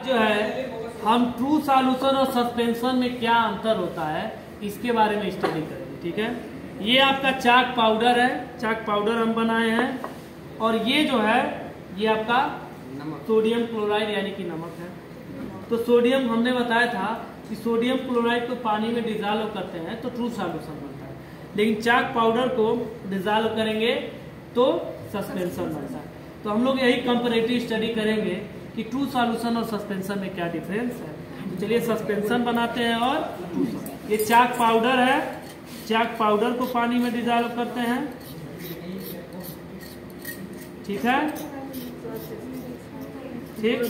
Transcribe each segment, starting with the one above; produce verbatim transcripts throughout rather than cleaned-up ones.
जो है हम ट्रू सॉल्यूशन और सस्पेंशन में क्या अंतर होता है इसके बारे में स्टडी करेंगे। ठीक है, ये आपका चाक पाउडर है, चाक पाउडर हम बनाए हैं, और ये जो है ये आपका सोडियम क्लोराइड यानी कि नमक है। तो सोडियम हमने बताया था कि सोडियम क्लोराइड को पानी में डिजॉल्व करते हैं तो ट्रू सॉल्यूशन बनता है, लेकिन चाक पाउडर को डिजॉल्व करेंगे तो सस्पेंशन बनता है। तो हम लोग यही कंपैरेटिव स्टडी करेंगे कि ट्रू सॉल्यूशन और सस्पेंशन में क्या डिफरेंस है। तो चलिए सस्पेंशन बनाते हैं। और ये चाक पाउडर है, चाक पाउडर को पानी में डिजॉल्व करते हैं। ठीक है, ठीक।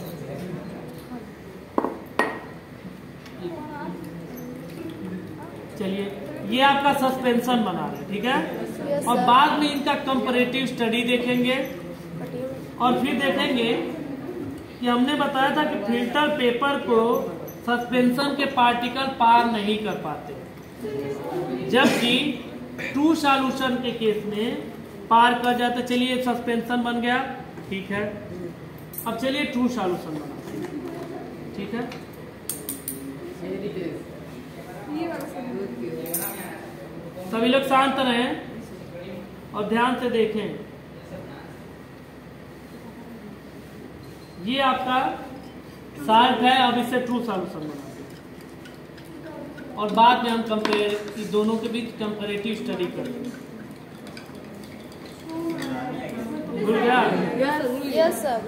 चलिए ये आपका सस्पेंशन बना रहे, ठीक है। और बाद में इनका कंपैरेटिव स्टडी देखेंगे और फिर देखेंगे कि हमने बताया था कि फिल्टर पेपर को सस्पेंशन के पार्टिकल पार नहीं कर पाते, जबकि ट्रू सॉल्यूशन के केस में पार कर जाते। चलिए सस्पेंशन बन गया, ठीक है। अब चलिए ट्रू सॉल्यूशन बनाते हैं, ठीक है। सभी लोग शांत रहें और ध्यान से देखें। ये आपका साल्ट है, अब इससे ट्रू सॉल्यूशन बनाते हैं और बाद में हम कंपेयर दोनों के बीच कंपैरेटिव स्टडी करेंगे। भूल गया? Yes sir.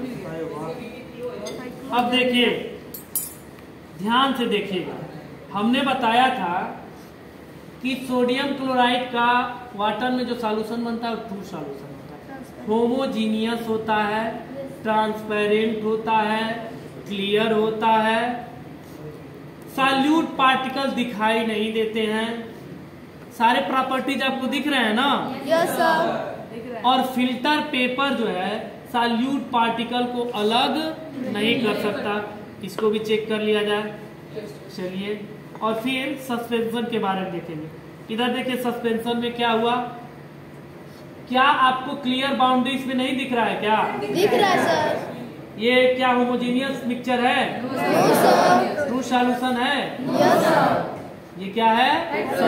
अब देखिए, ध्यान से देखिएगा, हमने बताया था कि सोडियम क्लोराइड का वाटर में जो सॉल्यूशन बनता है वो ट्रू सॉल्यूशन होता है, होमोजीनियस होता है, ट्रांसपेरेंट होता है, क्लियर होता है, सॉल्यूट पार्टिकल दिखाई नहीं देते हैं। सारे प्रॉपर्टीज आपको दिख रहे हैं ना? Yes sir. और फिल्टर पेपर जो है सॉल्यूट पार्टिकल को अलग नहीं कर सकता, इसको भी चेक कर लिया जाए। चलिए, और फिर सस्पेंशन के बारे में देखेंगे। इधर देखिए सस्पेंशन में क्या हुआ, क्या आपको क्लियर बाउंड्री इसमें नहीं दिख रहा है? क्या दिख रहा है सर? ये क्या होमोजीनियस मिक्सचर है? ट्रू सॉल्यूशन है? Yes sir. ये क्या है?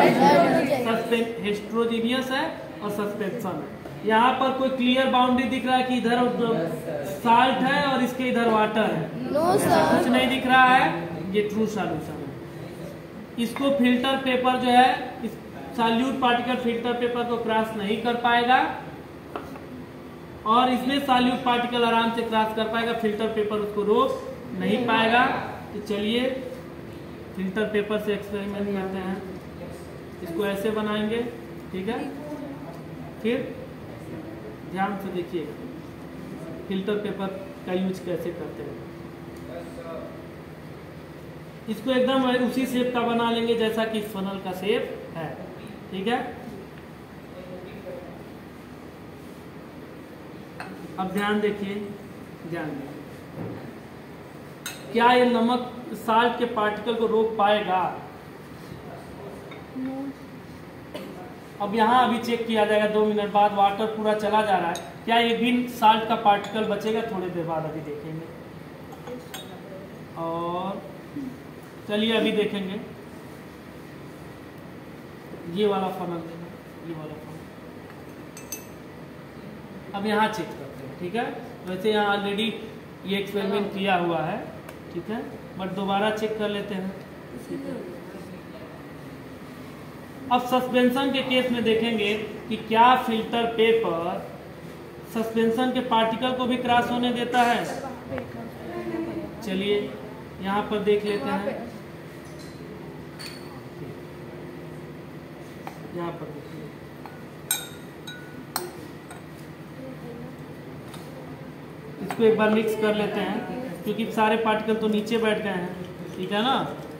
हेट्रोजीनियस है और सस्पेंशन है। यहाँ पर कोई क्लियर बाउंड्री दिख रहा है कि इधर साल्ट है और इसके इधर वाटर है? No sir. कुछ नहीं दिख रहा है, ये ट्रू सॉल्यूशन है। इसको फिल्टर पेपर जो है, इस सॉल्यूट पार्टिकल फिल्टर पेपर को क्रॉस नहीं कर पाएगा और इसमें सॉल्यूट पार्टिकल आराम से क्रॉस कर पाएगा, फिल्टर पेपर उसको रोक नहीं पाएगा। तो चलिए फिल्टर पेपर से एक्सपेरिमेंट करते हैं। इसको ऐसे बनाएंगे, ठीक है। फिर ध्यान से देखिएगा फिल्टर पेपर का यूज कैसे करते हैं। इसको एकदम उसी शेप का बना लेंगे जैसा कि फनल का शेप है, ठीक है। अब ध्यान देखिए, ध्यान देखिए, क्या ये नमक साल्ट के पार्टिकल को रोक पाएगा? अब यहाँ अभी चेक किया जाएगा, दो मिनट बाद वाटर पूरा चला जा रहा है, क्या ये भी साल्ट का पार्टिकल बचेगा? थोड़ी देर बाद अभी देखेंगे। और चलिए अभी देखेंगे, ये वाला फनल देना, ये वाला फनल। अब यहाँ चेक करते हैं, ठीक है। वैसे यहाँ ऑलरेडी ये एक्सपेरिमेंट किया हुआ है, ठीक है, बट दोबारा चेक कर लेते हैं। अब सस्पेंशन के केस में देखेंगे कि क्या फिल्टर पेपर सस्पेंशन के पार्टिकल को भी क्रॉस होने देता है। चलिए यहाँ पर देख लेते हैं, यहाँ पर देखिए, इसको एक बार मिक्स कर लेते हैं क्योंकि सारे पार्टिकल तो नीचे बैठ गए हैं, ठीक है ना।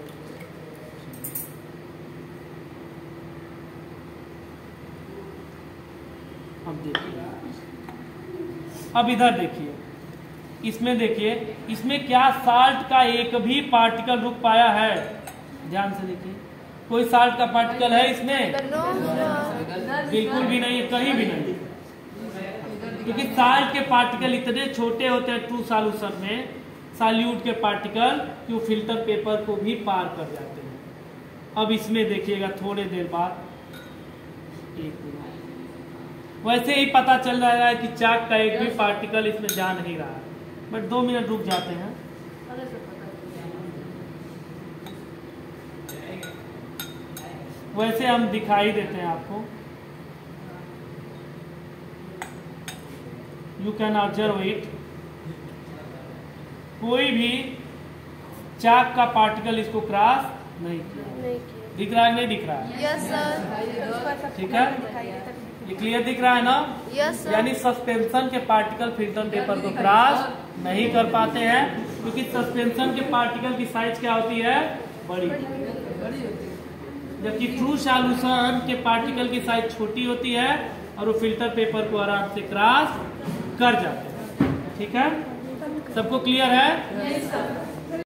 अब देखिए, अब इधर देखिए, इसमें देखिए, इसमें क्या साल्ट का एक भी पार्टिकल रुक पाया है? ध्यान से देखिए, कोई साल्ट का पार्टिकल है इसमें? बिल्कुल भी नहीं है, कहीं भी नहीं, क्योंकि साल्ट के पार्टिकल इतने छोटे होते हैं ट्रू सॉल्यूशन में। सॉल्यूट के पार्टिकल कि वो फिल्टर पेपर को भी पार कर जाते हैं। अब इसमें देखिएगा थोड़े देर बाद एक मिनट वैसे ही पता चल रहा है कि चाक का एक भी पार्टिकल इसमें जा नहीं रहा है, बट दो मिनट रुक जाते हैं। वैसे हम दिखाई देते हैं आपको। You can observe it. कोई भी चाक का पार्टिकल इसको क्रॉस नहीं किया। दिख रहा है नहीं दिख रहा है? Yes sir. ठीक है, ये क्लियर दिख रहा है ना? Yes sir. यानी सस्पेंशन के पार्टिकल फिल्टर पेपर को क्रॉस नहीं कर पाते हैं, क्योंकि सस्पेंशन के पार्टिकल की साइज क्या होती है? बड़ी, जबकि ट्रू सॉल्यूशन के पार्टिकल की साइज छोटी होती है और वो फिल्टर पेपर को आराम से क्रॉस कर जाते हैं। ठीक है, सबको क्लियर है? Yes sir.